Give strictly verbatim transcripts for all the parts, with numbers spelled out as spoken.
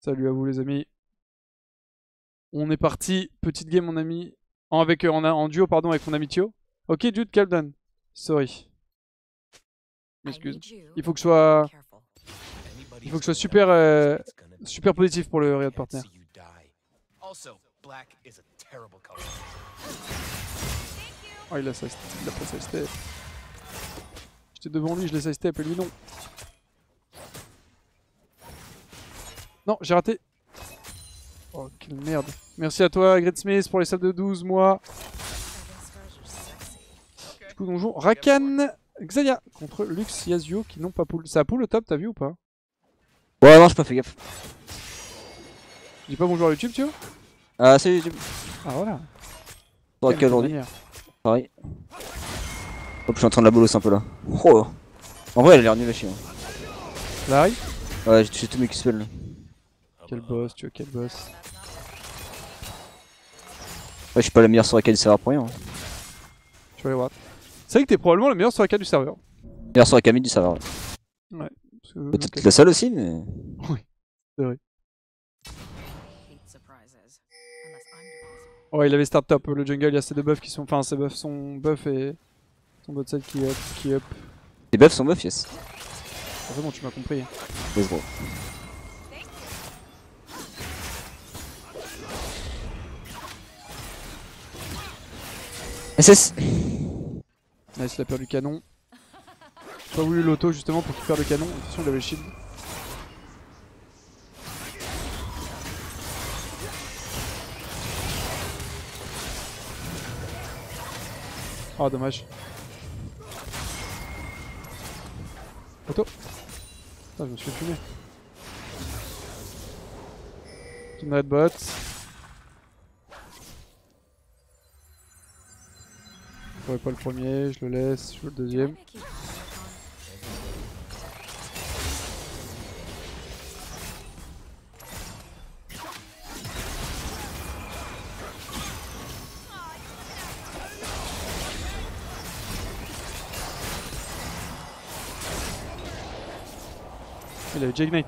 Salut à vous les amis. On est parti, petite game mon ami. En, avec, euh, en, en duo pardon avec mon ami Thio. Ok dude, calm down. Sorry. M'excuse. Il faut que je sois... Il faut que je sois super, euh, super positif pour le Riot Partner. Oh il a sa il a pas sa step. J'étais devant lui, je l'ai sa step et lui non. Non, j'ai raté. Oh, quelle merde. Merci à toi, Greatsmith, pour les salles de douze mois. Du coup, donjon Rakan Xayah contre Lux Yasuo qui n'ont pas pool. Ça a pool au top, t'as vu ou pas? Ouais, non, j'ai pas fait gaffe. Je dis pas bonjour à YouTube, tu vois? Ah, salut YouTube. Ah, voilà. Pour quel aujourd'hui? Pareil. Hop, je suis en train de la bolos un peu là. Oh. En vrai, elle a l'air nulle à chier. Larry? Ouais, j'ai touché tous mes Q-spells là. Quel boss, tu vois, quel boss. Ouais, je suis pas la meilleure sur laquelle du serveur pour rien. Hein. Je vais aller voir. C'est vrai que t'es probablement le meilleur sur la carte du serveur. Meilleur sur la Camille du serveur. Ouais. Ouais. Peut-être okay. la seule aussi, mais. Oui, c'est vrai. Ouais, il avait start top. Le jungle, il y a ces deux buffs qui sont. Enfin, ces buffs sont buff et son bot side qui up. Qui up. Les buffs sont buffs, yes. C'est bon, tu m'as compris. Let's go. S S. Nice, il a perdu le canon. J'ai pas voulu l'auto justement pour qu'il perde le canon. Attention, il avait le shield. Oh, dommage. Auto. Putain, je me suis fait fumer. Team Red Bot. Je ferai pas le premier, je le laisse, je joue le deuxième. Il avait J-Ignite.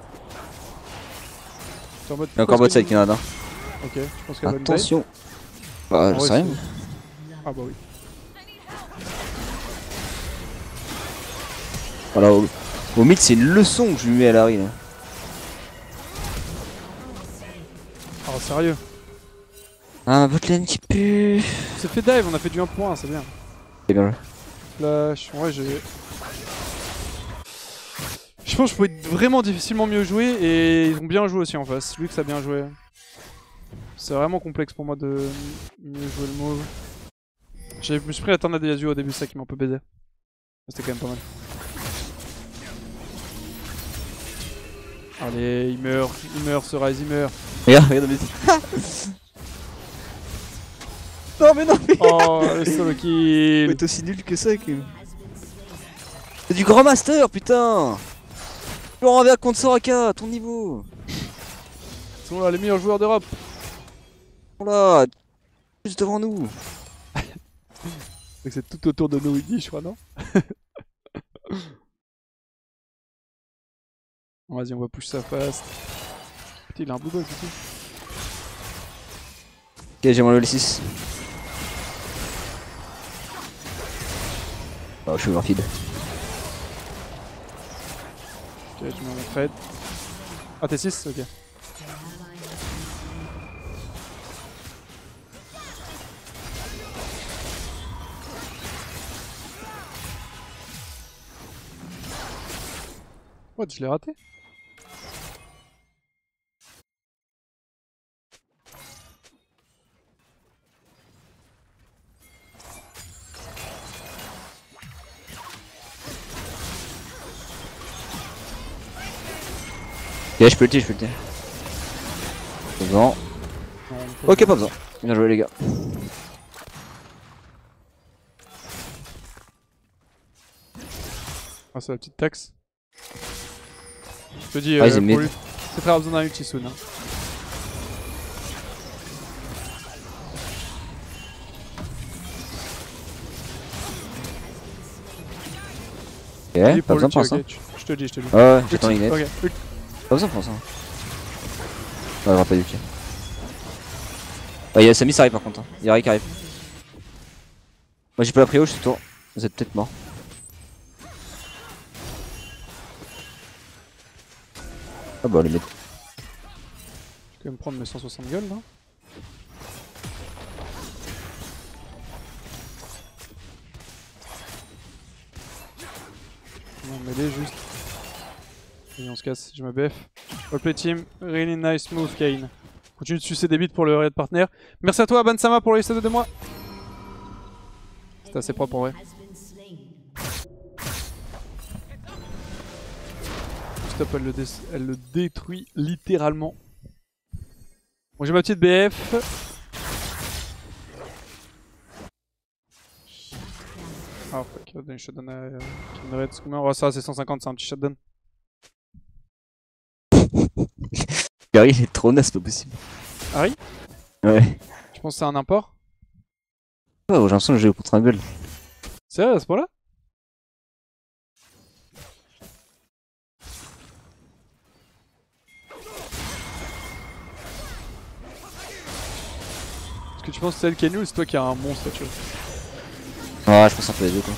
Il y a encore bot side qui en a un. Ok, je pense qu'il y a attention. Bah, je sais rien. Ah bah oui. Voilà, au, au mid, c'est une leçon que je lui mets à Larry là. Oh, sérieux? Ah, botlane qui pue. C'est fait dive, on a fait du un point, c'est bien. C'est bien. Flash, ouais, j'ai. Je pense que je pouvais vraiment difficilement mieux jouer et ils ont bien joué aussi en face. Lux a bien joué. C'est vraiment complexe pour moi de mieux jouer le move. Je me suis pris la tornade de Yasuo au début, c'est ça qui m'a un peu baisé. C'était quand même pas mal. Allez, il meurt, il meurt, ce Ryze, il meurt. Regarde, regarde, mais. Non, mais non, mais. Oh, le solo kill. Mais t'es aussi nul que ça, que. C'est du grand master, putain. Je me renverse contre Soraka, à ton niveau. Ils sont là, les meilleurs joueurs d'Europe. Ils sont là, juste devant nous. C'est tout autour de nous, il dit, je crois, non? Vas-y, on va push ça fast. Putain, il a un bulldog du coup. Ok, j'ai mon level six. Oh, je suis rapide. Ok, je mets mon trade. Ah, t'es six? Ok. What, je l'ai raté? Ok, je peux le tirer, je peux le tirer. Pas besoin. Ok, pas besoin. Bien joué, les gars. Ah, c'est la petite taxe. Je te dis, ah, euh, c'est très besoin d'un ulti soon. Hein. Ok, pas besoin pour ça. Je te dis, je te dis. Ouais, ouais, j'attends Ignite. Ok. Pas besoin pour ça. Ouais, j'aurais pas du tout. Ouais, il y a Samy, ça arrive par contre. Hein. Il y a Ray qui arrive. Moi j'ai pas la prio, je suis tour. Vous êtes peut-être mort. Ah bah les mettre. Je vais quand même prendre mes cent soixante gueules là. On mêlée juste. Et on se casse, je me B F. All play team, really nice move Kane. Continue de sucer des bits pour le raid partner. Merci à toi Bansama pour le S de moi. C'était assez propre en vrai. Stop, elle le, dé elle le détruit littéralement. Bon, j'ai ma petite B F. Ah fuck, il va donner une shotdown à euh, Kindred. Combien on va ça, c'est cent cinquante, c'est un petit shotdown. Gary il est trop naze, c'est pas possible. Harry? Ouais. Tu penses que c'est un import? Oh, j'ai l'impression que je joue contre un gueule. C'est vrai à ce point-là? Est-ce que tu penses que c'est elle qui est nulle ou c'est toi qui as un monstre, tu vois? Ouais, je pense un peu les deux quoi.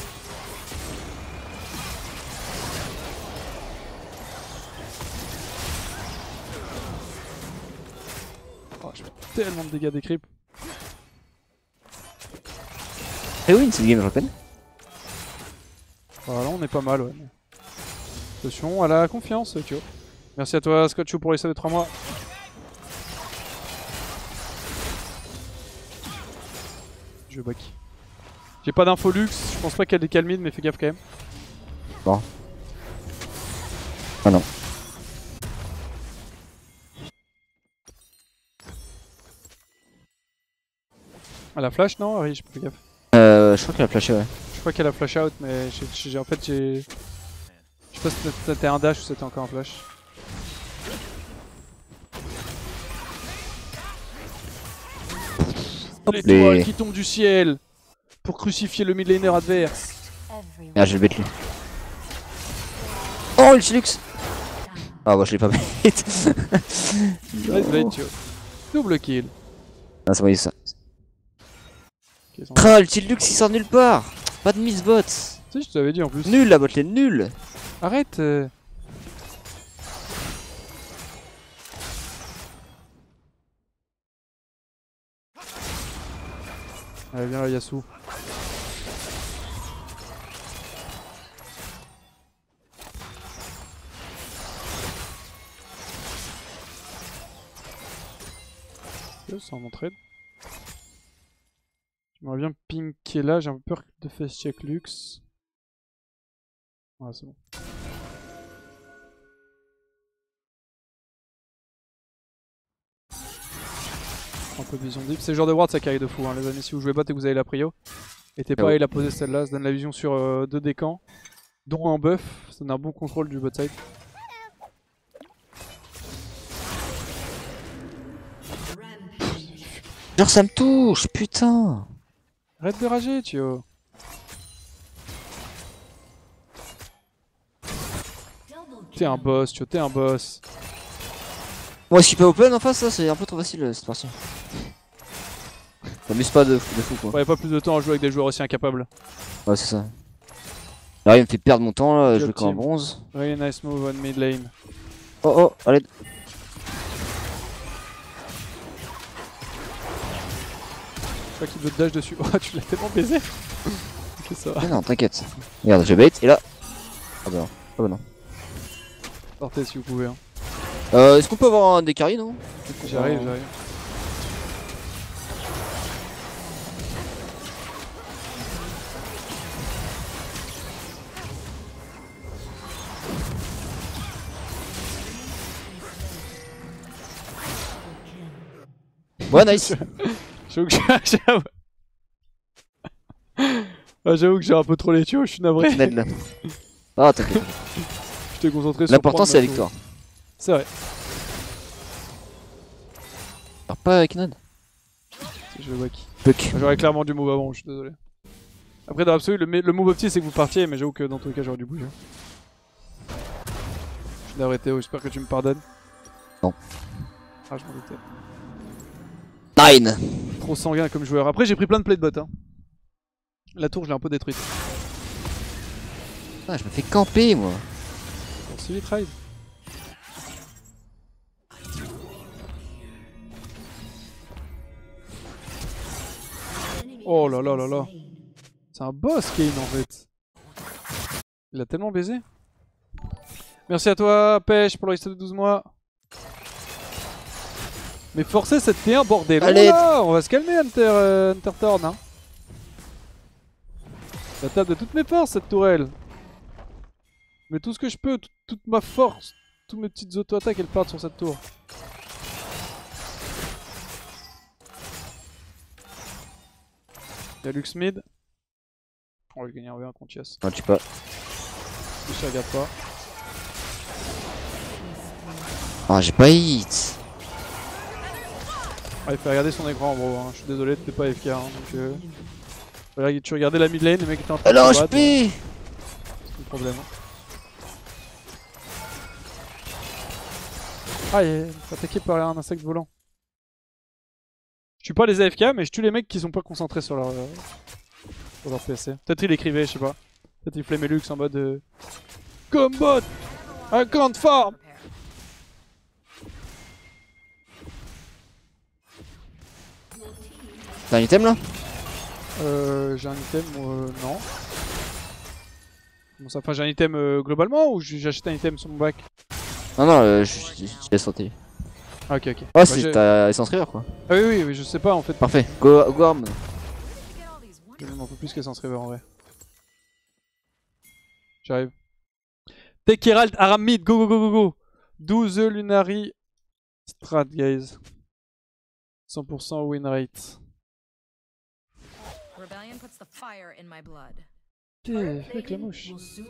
Oh, je fais tellement de dégâts des creeps. Eh oui, c'est le game, je reconnais. Voilà, on est pas mal, ouais. Attention à la confiance, tu vois. Merci à toi, Scotchou, pour les ça de trois mois. Je back. J'ai pas d'info luxe, je pense pas qu'elle est calmide, mais fais gaffe quand même. Bon. Ah non. Elle a flash, non Harry, j'ai pas fait gaffe. Euh, je crois qu'elle a flashé, ouais. Je crois qu'elle a flash out, mais j'ai en fait j'ai... Je sais pas si c'était un dash ou c'était encore un flash. L'étoile qui tombe du ciel pour crucifier le mid laner adverse. Ah, j'ai le bête lui. Oh, Ultilux. Ah bah je l'ai pas bête. Nice blade, tu vois. Double kill. Ah, c'est moi ça. Okay, ah, Ultilux il sort nulle part. Pas de miss bot. Si, je t'avais dit en plus. Nul la bot lane, nul. Arrête. Euh... Allez, viens là, Yasuo. C'est en trade. J'aimerais bien pinker là, j'ai un peu peur de face check Lux. Ouais, c'est bon. Un peu vision deep. C'est le genre de ward ça carry de fou, hein, les amis. Si vous jouez bot et que vous avez la prio, n'hésitez pas à la poser celle-là. Ça donne la vision sur euh, deux décans, dont un buff. Ça donne un bon contrôle du bot side. Genre ça me touche, putain. Arrête de rager, Tio. T'es un boss, Tio, t'es un boss. Bon, est-ce qu'il peut open en face, ça c'est un peu trop facile cette partie. T'amuses pas de, de fou quoi. Ouais, y'a pas plus de temps à jouer avec des joueurs aussi incapables. Ouais, c'est ça. Là, il me fait perdre mon temps là, je joue comme un bronze. Really nice move on mid lane. Oh oh, allez. Je crois qu'il veut te dash dessus. Oh, tu l'as tellement baisé. Ok, ça va. Mais non, t'inquiète. Regarde, je bait et là. Ah bah non. Ah bah non. Sortez si vous pouvez. Hein. Euh, Est-ce qu'on peut avoir un des carries, non? J'arrive, j'arrive. Ouais, nice. J'avoue que j'ai... ah, j'avoue que j'ai un peu trop les tuyaux, je suis navré. Là. Ah, t'inquiète. Je t'ai concentré sur... L'important c'est la victoire. C'est vrai. Alors pas avec Nod. Je le vois qui. Puck. J'aurais clairement du move avant, je suis désolé. Après dans l'absolu, le, le move opti c'est que vous partiez, mais j'avoue que dans tous les cas j'aurais dû bouger. Je suis navré Théo, j'espère que tu me pardonnes. Non. Ah, je m'en doutais. Nine. Trop sanguin comme joueur. Après, j'ai pris plein de play de bot. Hein. La tour, je l'ai un peu détruite. Ah, je me fais camper, moi. Pour si vite ride. Oh là là là là. C'est un boss, Kane, en fait. Il a tellement baisé. Merci à toi, Pêche, pour le reste de douze mois. Mais forcez cette T un, bordel. Allez. Oh là, on va se calmer, Hunter, euh, Hunter Thorn. Hein. La table de toutes mes forces, cette tourelle. Mais tout ce que je peux, tout, toute ma force, toutes mes petites auto-attaques, elles partent sur cette tour. Il y a Lux mid. On va le gagner en V un contre Yas. Non, tu peux pas. Je regarde pas. Ah, j'ai pas hit. Ah, il fait regarder son écran en gros. Hein. Je suis désolé, t'es pas A F K. Hein, donc, euh... voilà, tu regardais la mid lane, les mecs étaient en train Alors, de se H battre. P. C'est le problème. Ah, il est attaqué par un insecte volant. Je tue pas les A F K, mais je tue les mecs qui sont pas concentrés sur leur, euh, sur leur P C. Peut-être il écrivait, je sais pas. Peut-être il flammait Lux en mode euh... Combat un camp de forme. T'as un item là? Euh, j'ai un item, euh, non. Bon, ça, enfin, j'ai un item euh, globalement ou j'achète un item sur mon bac? Non, non, euh, je je- je laisse sauter. Ah, ok, ok. Oh, Bah, c'est j'ai- ta essence river quoi. Ah oui, oui, oui, je sais pas en fait. Parfait. Go, go arm. J'ai même un peu plus qu'Essence River en vrai. J'arrive. Take Herald, Aram mid, go go go go go. douze Lunari Strat, guys. cent pour cent win rate. Rebellion puts the fire in my blood. Ok, avec la mouche.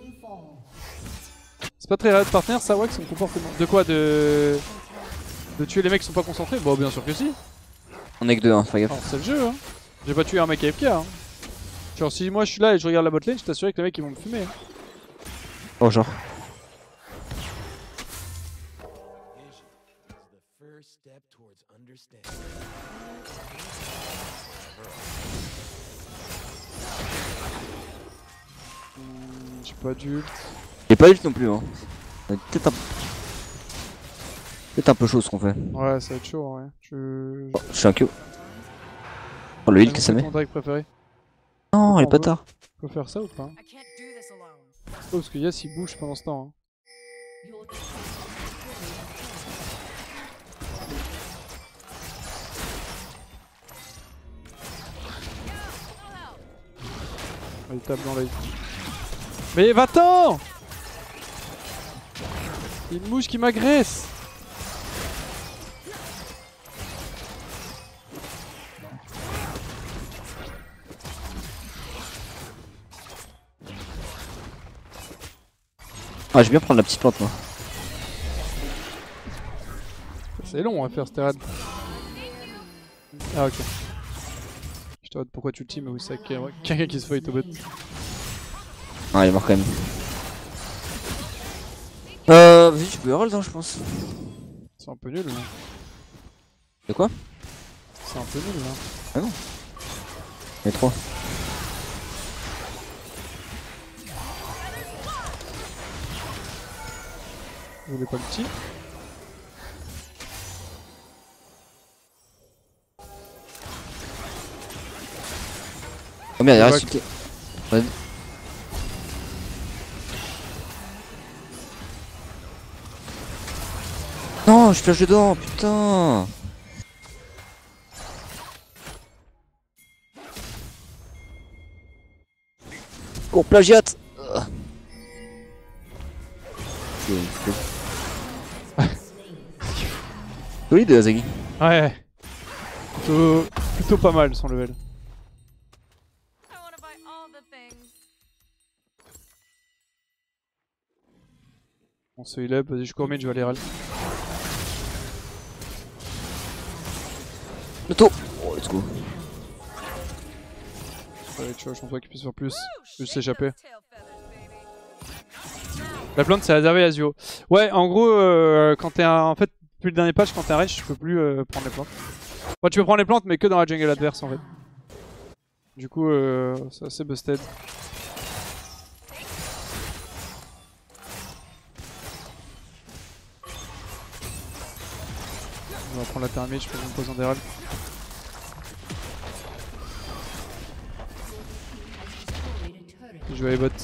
C'est pas très rare de partenaire, ça, ouais, que son comportement. De quoi? De. De tuer les mecs qui sont pas concentrés? Bon, bien sûr que si. On est que deux, hein, fais gaffe. Alors, c'est le jeu, hein. J'ai pas tué un mec A F K, hein. Genre, si moi je suis là et je regarde la botlane, je t'assure que les mecs ils vont me fumer. Hein. Oh, genre. Hmm, j'ai pas d'ult. J'ai pas ult non plus, hein. Peut-être un... Peut-être un peu chaud ce qu'on fait. Ouais, ça va être chaud, ouais. Je. Oh, je suis un Q. Oh, le heal que ça met. Mon deck préféré. Non, les On peut- bâtards. On peut faire ça ou pas? I can't do this alone. Oh, parce que Yas il bouge pendant ce temps. Hein. Ah, il tape dans l'œil. Mais va-t'en! Il y a une mouche qui m'agresse! Ah, je vais bien prendre la petite plante, moi. C'est long à faire cette rad. Ah, ok. Je te demande pourquoi tu le team, mais oui, c'est quelqu'un qui se fight au bot. Ah, il est mort quand même. Euh, vas-y, tu peux Herald, hein, je pense. C'est un peu nul, là. De quoi? C'est un peu nul, là. Ah non. Il y a trois. Vous voulez pas le petit? Oh merde, il Le reste bac. une. Ouais. Non, je flash dedans, putain. Oh, plagiate. Solide, Azagi. Ouais. Plutôt, plutôt pas mal son level. I wanna buy all the things. On se heal up, vas-y, je cours mid, je vais aller râler. Le taux. Oh, let's go. Ouais, tu vois, je pense pas qu'il puisse faire plus. Juste s'échapper. La plante c'est réservé à Zio. Ouais, en gros, euh, quand t'es un. En fait, Depuis le dernier patch, quand t'es un range, tu peux plus euh, prendre les plantes. Enfin, tu peux prendre les plantes, mais que dans la jungle adverse en fait. Du coup, euh, c'est assez busted. On va prendre la thermite, je peux me poser en déral. Je vais aller bot.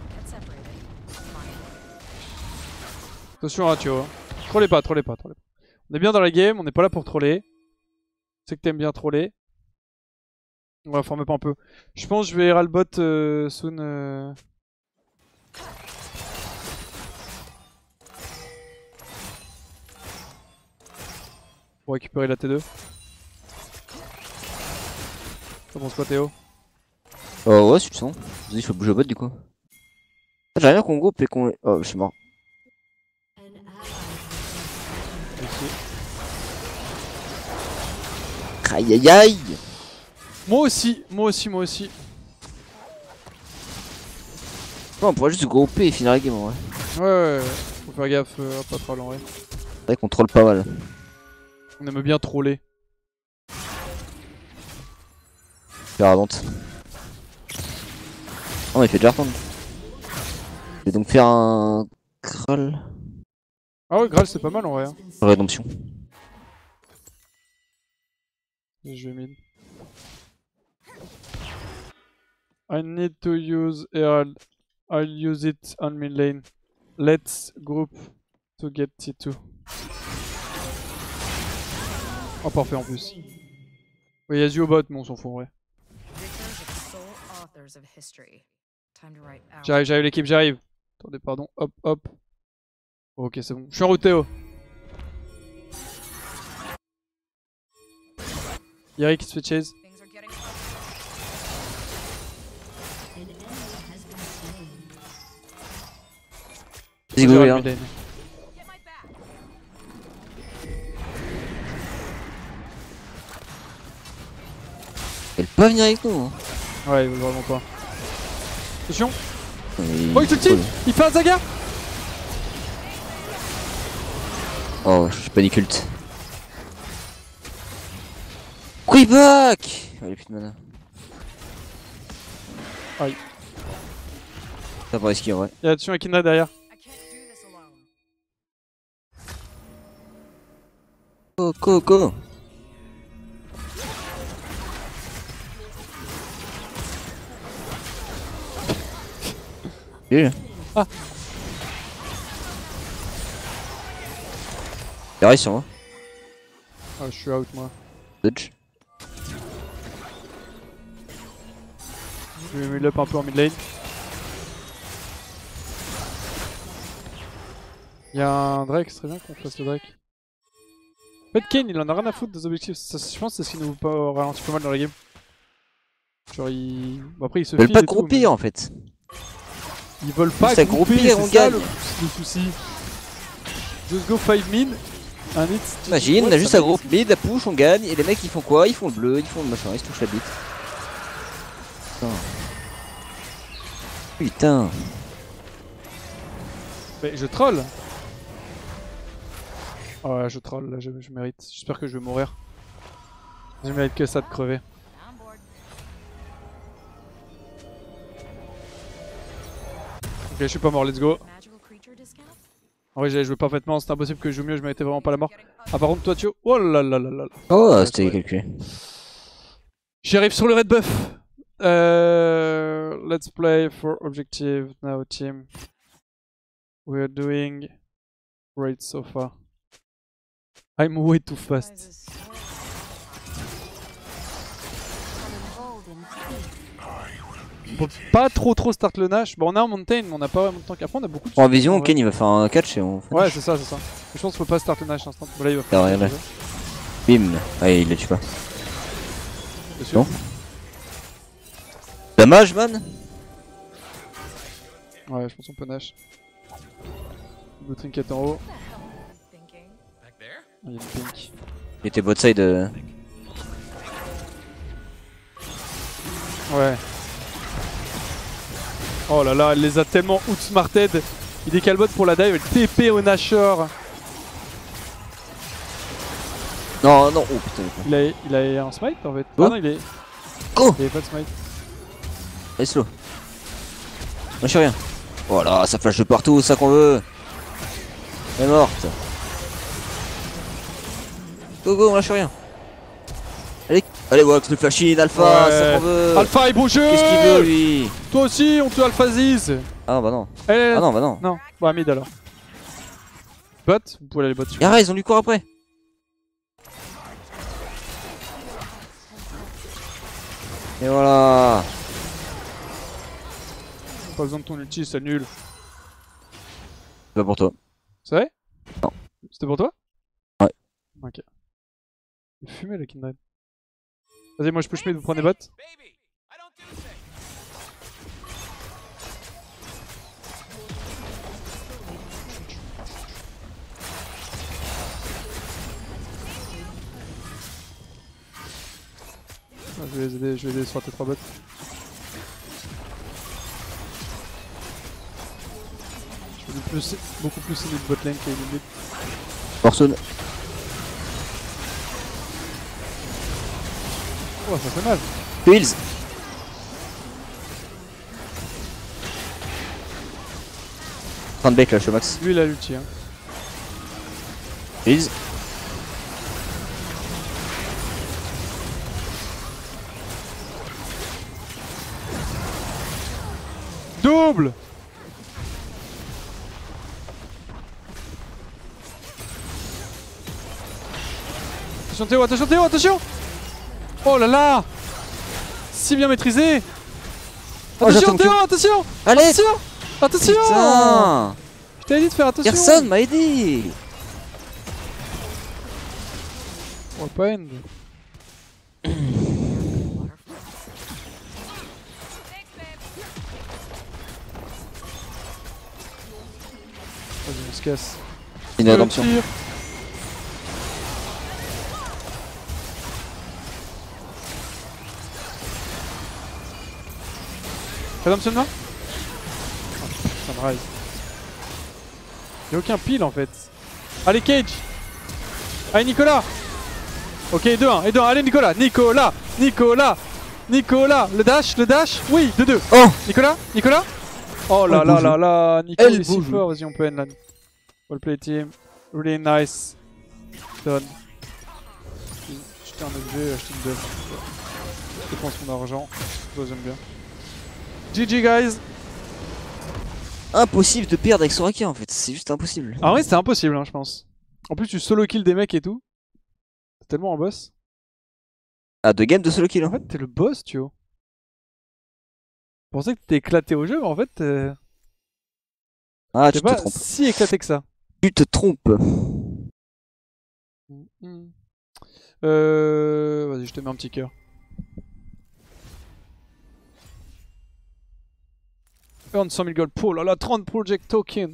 Attention Ratio. Hein. Trollez pas, trollez pas, trollez pas. On est bien dans la game, on n'est pas là pour troller. Je sais que t'aimes bien troller. On va former pas un peu. Je pense que je vais ras le bot euh, soon. Euh... Pour récupérer la T deux. Ça pense quoi Théo? Oh ouais, si tu sens. Vas-y, il faut bouger au bot du coup. J'ai rien qu'on groupe et qu'on. Oh, je suis mort. Merci. Aïe aïe aïe. Moi aussi, moi aussi, moi aussi. Non, on pourrait juste grouper et finir la game en vrai. Ouais, ouais, ouais. Faut faire gaffe euh, à pas troll en vrai. C'est vrai qu'on troll pas mal. On aime bien troller. Faire ardente. Oh, il fait déjà reprendre. Je vais donc faire un. Graal. Ah ouais, Graal c'est pas mal en vrai. Hein. Rédemption. Je vais mid. I need to use Herald. I'll use it on mid lane. Let's group to get T two. Oh parfait en plus. Oui, il y a du au bot, mais on s'en fout en vrai. J'arrive, j'arrive l'équipe, j'arrive. Attendez, pardon, hop, hop. Ok, c'est bon. Je suis en route Théo. Yari qui se fait chase. Vas-y, go, hein. Elle peut pas venir avec nous. Hein. Ouais, il veut vraiment pas. Attention. Il... Oh, il te tire. Il fait un Zaga. Oh, je suis panique ult. Quick back. Oh, il a plus de mana. Aïe. Ça va risquer en vrai. Y'a attention à Kindred derrière. Go, go, go. Nul. Ah. Il arrive sur moi. Ah, je suis out moi. Dodge. Je vais me up un peu en mid lane. Y'a un Drake, c'est très bien qu'on fasse le Drake. En fait, Kane il en a rien à foutre des objectifs. Ça, je pense que c'est ce qui nous ralentit pas mal dans la game. Genre, il. Bon, après, il se Ils veulent file pas et tout, groupir mais... en fait. Ils veulent pas ça grouper, groupir, c'est on ça gagne. le, le souci. Just go five mid. Un hit. Imagine, on a juste à groupe mid, la push, on gagne, et les mecs ils font quoi? Ils font le bleu, ils font le machin, ils se touchent la bite. Putain. Putain. Mais je troll. Oh ouais, je troll, là je, je mérite. J'espère que je vais mourir. Je mérite que ça de crever. Ok, je suis pas mort, let's go. En vrai, j'ai joué parfaitement, c'est impossible que je joue mieux, je méritais vraiment pas la mort. Ah, par contre, toi, Thio. Oh là là là là là. Oh, ouais, c'était ouais. calculé. J'arrive sur le red buff. Euh, let's play for objective now, team. We are doing great so far. I'm way too fast. On peut pas trop trop start le Nash. Bon, on a un mountain, mais on a pas vraiment de tank. Après, on a beaucoup de. En vision, en vrai. Ken il va faire un catch et on. Ouais, c'est ça, c'est ça. Je pense qu'il faut pas start le Nash instant. Bon, là, il va Ah, regarde là. Bim. Ah, il le tue pas. C'est sûr. Bon. Dommage, man. Ouais, je pense qu'on peut Nash. Blue trinket en haut. Il y a une pink. Il était bot side. Euh... Ouais. Oh là là, elle les a tellement outsmarted. Il décale bot pour la dive, elle T P au Nashor. Non, non, oh putain. Il a, il a un smite en fait. Oh. Ah non, il est. Go. Il avait pas de smite. Allez, slow. Lâche rien. Voilà, ça flash de partout, ça qu'on veut. Elle est morte. Go, go, on lâche rien. Allez, allez, Wax, le flash in, Alpha, Ouais. ça qu'on veut. Alpha est beau jeu. Qu'est-ce qu'il veut lui? Toi aussi, on te Alpha Ziz. Ah bah non. Eh, Ah non, bah non. Non, bah mid alors. Bot, vous pouvez aller bot. Yara, ils ont du cours après. Et voilà. Pas besoin de ton ulti, c'est nul. C'est pas pour toi. C'est vrai? Non. C'était pour toi? Ouais. Ok. Il fumait le Kindred. Vas-y, moi je push mid, vous prenez bot. Ah, je vais les aider, je vais les aider sur tes trois bots. Je vais plus, beaucoup plus aider le bot lane que le mid. Morson. Oh, ça fait mal. Pills. Fin de bait là, je suis au max. Lui il a l'ulti. Hein. Pills. Double! Attention Théo, attention Théo, attention! Oh là là! Si bien maîtrisé! Oh, Attention j'attends que Théo, tu- attention! Allez. Attention! Attention! Putain. Je t'avais dit de faire attention! Personne m'a aidé. On va pas end. Vas-y, on se casse. Une rédemption. Tire. Rédemption là? Oh, putain de rail. Y'a aucun pile en fait. Allez Cage! Allez Nicolas! Ok, deux un, et deux un, allez Nicolas! Nicolas! Nicolas! Nicolas! Le dash, le dash! Oui, deux deux! Oh. Nicolas? Nicolas? Oh là Oh, là beau là jeu. là! Nico Elle il est si beau jeu. fort, vas-y on peut end là. Well play team. Really nice. Done. Jeter un F G, acheter une buff. Je dépense mon argent. Toi j'aime bien. G G guys! Impossible de perdre avec Soraka en fait, c'est juste impossible. Ah ouais, c'était impossible, hein, je pense. En plus, tu solo kill des mecs et tout. T'es tellement un boss. Ah, deux games de solo kill. En Hein. fait, t'es le boss, tu vois. Je pensais que t'étais éclaté au jeu, mais en fait, t'es Ah, t'es tu te pas trompes. si éclaté que ça. Tu te trompes. Mm. Euh... Vas-y, je te mets un petit cœur. Earn cent mille gold. Oh là là, trente project token.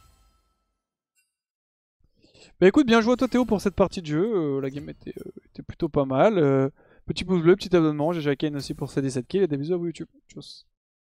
Bah écoute, bien joué à toi Théo pour cette partie de jeu. Euh, la game était, euh, était plutôt pas mal. Euh, petit pouce bleu, petit abonnement. G G Kane aussi pour ses dix-sept kills et des bisous à vous YouTube. Tchuss.